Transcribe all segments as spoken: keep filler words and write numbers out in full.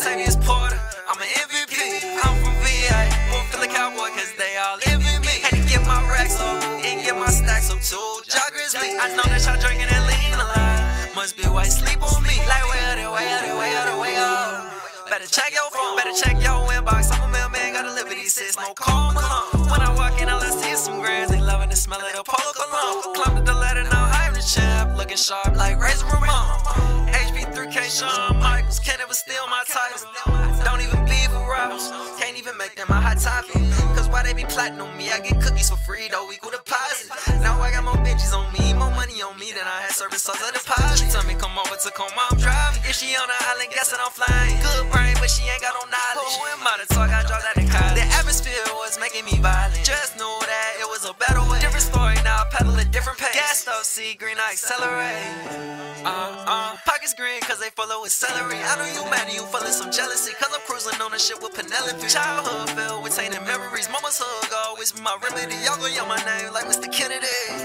Montavious Porter, I'm an M V P. I'm from V A, won't feel a cowboy cause they all envy me. Had to get my racks up and get my stacks up too. Ja-Grizzly, I know that y'all drinking and lean a lot. Must be white sleep on me. Like way out there, way out there, way out there, way out. Better check your phone, better check your inbox. I'm a mailman, gotta live with these sis, no Karl Malone. When I walk in, all I see is some grins. They loving the smell of the polo cologne. Climbed the ladder, now I'm the champ. Looking sharp like Razor Ramon. H P three K Shawn, can't ever steal my title. Don't even be with rivals. Can't even make them my hot topic. Cause why they be plotting on me? I get cookies for free, though equal deposit. Now I got more bitches on me, more money on me than I had service on the deposit. She tell me come over to come I'm driving. If she on the island, guessing I'm flying. Good brain, but she ain't got no knowledge. Who am I to talk? I dropped out in college. The atmosphere was making me violent. Just know that it was a better way. Different story now, I pedal a different pace. Gas stuff, see green, I accelerate. Uh, uh, pockets green cause they full of with celery. I know you mad and you feeling some jealousy cause I'm cruising on the shit with Penelope. Childhood filled with tainted memories. Mama's hug always be my remedy. Y'all gon' yell my name like Mister Kennedy.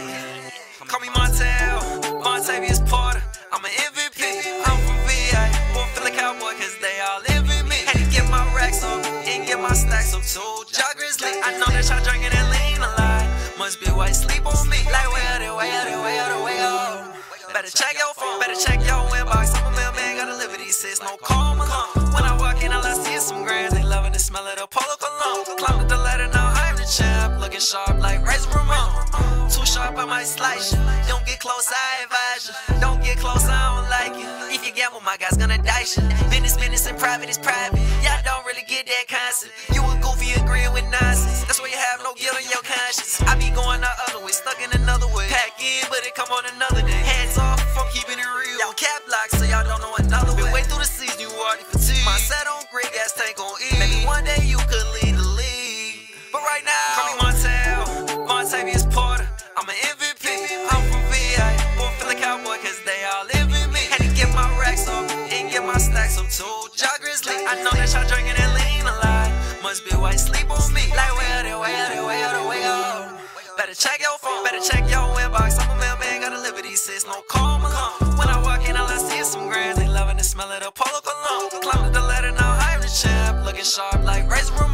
Call me Montel, Vontavious Porter, I'm an M V P. I'm from V A, won't feel a cowboy cause they all envy me. Had to get my racks up and get my stacks up too. Ja-Grizzly, I know that y'all drinking and lean a lot. Must be white sleep on me. Like way out there, way out there, way out there, way out. Better check your phone, better check your inbox. I'm a mailman, gotta live with these sis, no Karl Malone. When I walk in, all I see is some grins. They loving the smell of the polo cologne. Climbed the ladder, now I'm the champ. Looking sharp like Razor Ramon. Too sharp, I might slice you. Don't get close, I advise you. Don't get close, I don't like you. If you gamble, my guy's gonna dice you. Business, business, and private is private. Y'all don't really get that concept. You a goofy agreeing with nonsense. That's why you have no guilt in your conscience. I be going the other way, stuck in another way. Pack in, but it come on another day. Hands off from keeping it real. Y'all cap lock, so y'all don't know another way. Been way through the season, you already fatigued. My set on grid, gas tank on E. Maybe one day you could lead the league. But right now, call me Montel, Montavious Porter, I'm an M V P. I'm from V A, won't feel a cowboy cause they all envy me. Had to get my racks up and get my stacks up too. Ja-Grizzly, I know that y'all drinking and lean a lot. Must be white sleep on me. Like way out there, way out there, way out there, way out. Better check your phone, better check your inbox. I'm a mailman, gotta live with these sis, no Karl Malone. When I walk in, all I see is some grins. They loving the smell of the polo cologne. Climbed the ladder, now I'm the champ. Looking sharp like Razor Ramon.